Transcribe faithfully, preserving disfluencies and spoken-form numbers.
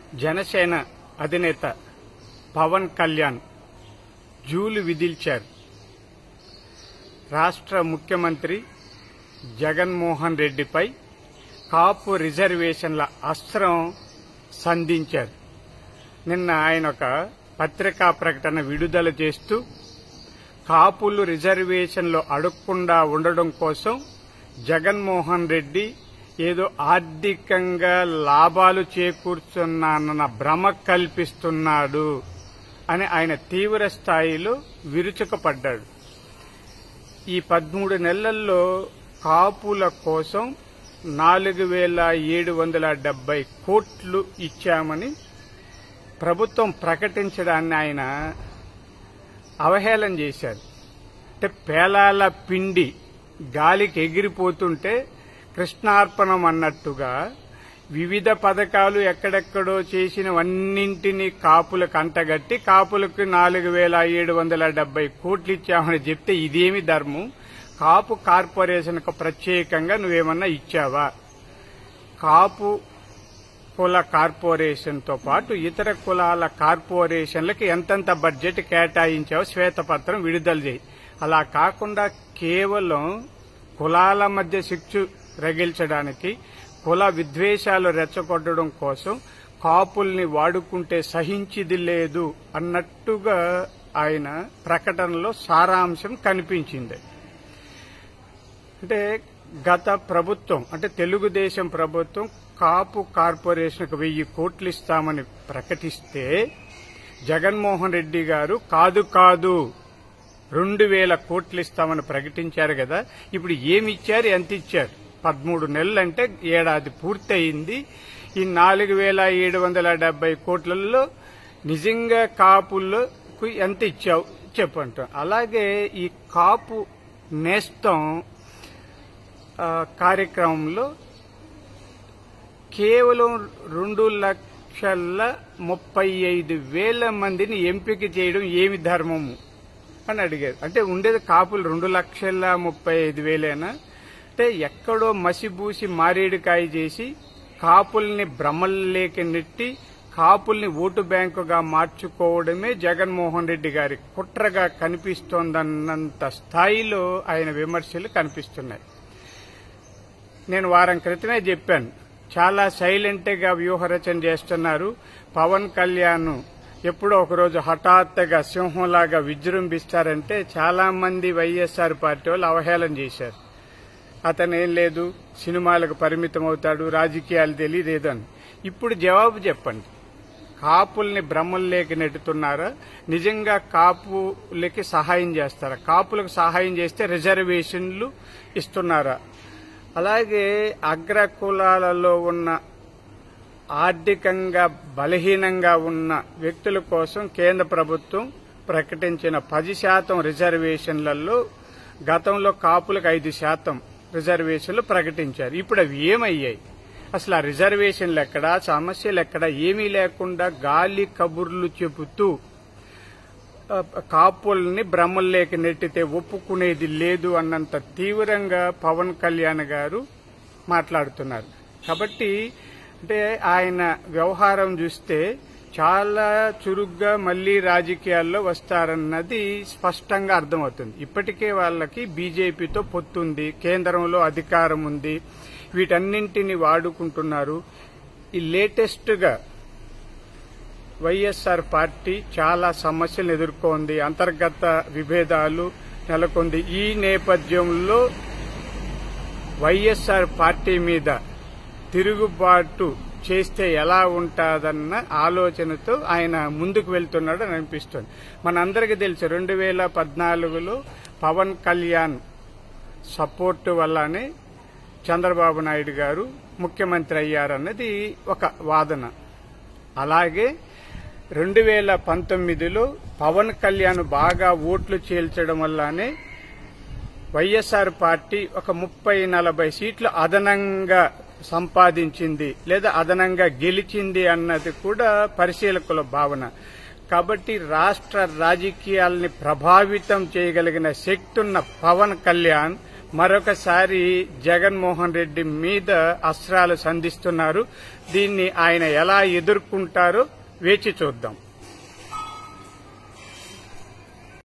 జనసేన అధినేత పవన్ కళ్యాణ్ జూలు విదిల్చారు. రాష్ట్ర ముఖ్యమంత్రి జగన్మోహన్ రెడ్డిపై కాపు రిజర్వేషన్ల అస్త్రం సంధించారు. నిన్న ఆయన ఒక పత్రికా ప్రకటన విడుదల చేస్తూ కాపులు రిజర్వేషన్లు అడగకుండా ఉండడం కోసం జగన్మోహన్ రెడ్డి ఏదో ఆర్థికంగా లాభాలు చేకూర్చున్నానన్న భ్రమ కల్పిస్తున్నాడు అని ఆయన తీవ్ర స్థాయిలో విరుచుకుపడ్డాడు. ఈ పదమూడు నెలల్లో కాపుల కోసం నాలుగు వేల ఏడు వందల డెబ్బై కోట్లు ఇచ్చామని ప్రభుత్వం ప్రకటించడాన్ని ఆయన అవహేళన చేశారు. అంటే పేలాల పిండి గాలికి ఎగిరిపోతుంటే కృష్ణార్పణం అన్నట్టుగా వివిధ పథకాలు ఎక్కడెక్కడో చేసినవన్నింటినీ కాపులకు అంటగట్టి కాపులకు నాలుగు వేల ఏడు వందల డెబ్బై కోట్లు ఇచ్చామని చెప్తే ఇదేమి ధర్మం? కాపు కార్పొరేషన్కు ప్రత్యేకంగా నువ్వేమన్నా ఇచ్చావా? కాపు కుల కార్పొరేషన్తో పాటు ఇతర కులాల కార్పొరేషన్లకు ఎంతెంత బడ్జెట్ కేటాయించావో శ్వేతపత్రం విడుదల చేయి. అలా కాకుండా కేవలం కులాల మధ్య చిచ్చు రగిల్చడానికి, కుల విద్వేషాలు రెచ్చగొట్టడం కోసం కాపుల్ని వాడుకుంటే సహించిది లేదు అన్నట్టుగా ఆయన ప్రకటనలో సారాంశం కనిపించింది. అంటే గత ప్రభుత్వం అంటే తెలుగుదేశం ప్రభుత్వం కాపు కార్పొరేషన్కు వెయ్యి కోట్లు ఇస్తామని ప్రకటిస్తే జగన్మోహన్ రెడ్డి గారు కాదు కాదు రెండు వేల కోట్లు ఇస్తామని ప్రకటించారు కదా. ఇప్పుడు ఏమి ఇచ్చారు, ఎంత ఇచ్చారు? పదమూడు నెలలు అంటే ఏడాది పూర్తయింది. ఈ నాలుగు వేల ఏడు వందల డెబ్బై కోట్లలో నిజంగా కాపులకు ఎంత ఇచ్చావు చెప్పంట. అలాగే ఈ కాపు నేస్తం కార్యక్రమంలో కేవలం రెండు లక్షల ముప్పై ఐదు వేల మందిని ఎంపిక చేయడం ఏమి ధర్మము అని అడిగారు. అంటే ఉండేది కాపులు రెండు లక్షల ముప్పై ఐదు వేలేనా? అంటే ఎక్కడో మసిబూసి మారేడుకాయ చేసి కాపుల్ని భ్రమల్లేకి నెట్టి కాపుల్ని ఓటు బ్యాంకుగా మార్చుకోవడమే జగన్మోహన్ రెడ్డి గారి కుట్రగా కనిపిస్తోందన్నంత స్థాయిలో ఆయన విమర్శలు కనిపిస్తున్నాయి. నేను వారం క్రితమే చెప్పాను, చాలా సైలెంట్గా వ్యూహరచన చేస్తున్నారు. పవన్ కళ్యాణ్ ఎప్పుడో ఒకరోజు హఠాత్తుగా సింహంలాగా విజృంభిస్తారంటే చాలా మంది వైఎస్ఆర్ పార్టీ వాళ్ళు అవహేళన చేశారు. అతను ఏం లేదు, సినిమాలకు పరిమితం అవుతాడు, రాజకీయాలు తెలియదేదని. ఇప్పుడు జవాబు చెప్పండి. కాపుల్ని భ్రమల్లోకి నెట్టుతున్నారా? నిజంగా కాపులకి సహాయం చేస్తారా? కాపులకు సహాయం చేస్తే రిజర్వేషన్లు ఇస్తున్నారా? అలాగే అగ్ర కులాలలో ఉన్న ఆర్థికంగా బలహీనంగా ఉన్న వ్యక్తుల కోసం కేంద్ర ప్రభుత్వం ప్రకటించిన పది శాతం రిజర్వేషన్లలో గతంలో కాపులకు ఐదు శాతం రిజర్వేషన్లు ప్రకటించారు. ఇప్పుడు అవి ఏమయ్యాయి? అసలు ఆ రిజర్వేషన్లు ఎక్కడా, సమస్యలు ఎక్కడా, ఏమీ లేకుండా గాలి కబుర్లు చెబుతూ కాపుల్ని భ్రమల్లోకి నెట్టితే ఒప్పుకునేది లేదు అన్నంత తీవ్రంగా పవన్ కళ్యాణ్ గారు మాట్లాడుతున్నారు. కాబట్టి అంటే ఆయన వ్యవహారం చూస్తే చాలా చురుగ్గా మళ్లీ రాజకీయాల్లో వస్తారన్నది స్పష్టంగా అర్థమవుతుంది. ఇప్పటికే వాళ్ళకి బీజేపీతో పొత్తుంది, కేంద్రంలో అధికారం ఉంది, వీటన్నింటినీ వాడుకుంటున్నారు. ఈ లేటెస్ట్ గా వైఎస్ఆర్ పార్టీ చాలా సమస్యలు ఎదుర్కొంది, అంతర్గత విభేదాలు నెలకొంది. ఈ నేపథ్యంలో వైఎస్ఆర్ పార్టీ మీద తిరుగుబాటు చేస్తే ఎలా ఉంటుందన్న ఆలోచనతో ఆయన ముందుకు వెళ్తున్నాడు అని అనిపిస్తుంది. మనందరికీ తెలుసు, రెండు వేల పద్నాలుగులో పవన్ కళ్యాణ్ సపోర్టు వల్లనే చంద్రబాబు నాయుడు గారు ముఖ్యమంత్రి అయ్యారన్నది ఒక వాదన. అలాగే రెండు వేల పంతొమ్మిదిలో పవన్ కళ్యాణ్ బాగా ఓట్లు చీల్చడం వల్లనే వైఎస్ఆర్ పార్టీ ఒక ముప్పై నలభై సీట్లు అదనంగా సంపాదించింది లేదా అదనంగా గెలిచింది అన్నది కూడా పరిశీలకుల భావన. కాబట్టి రాష్ట్ర రాజకీయాల్ని ప్రభావితం చేయగలిగిన శక్తి ఉన్న పవన్ కళ్యాణ్ మరొకసారి జగన్మోహన్ రెడ్డి మీద అస్త్రాలు సంధిస్తున్నారు. దీన్ని ఆయన ఎలా ఎదుర్కొంటారో వేచి చూద్దాం.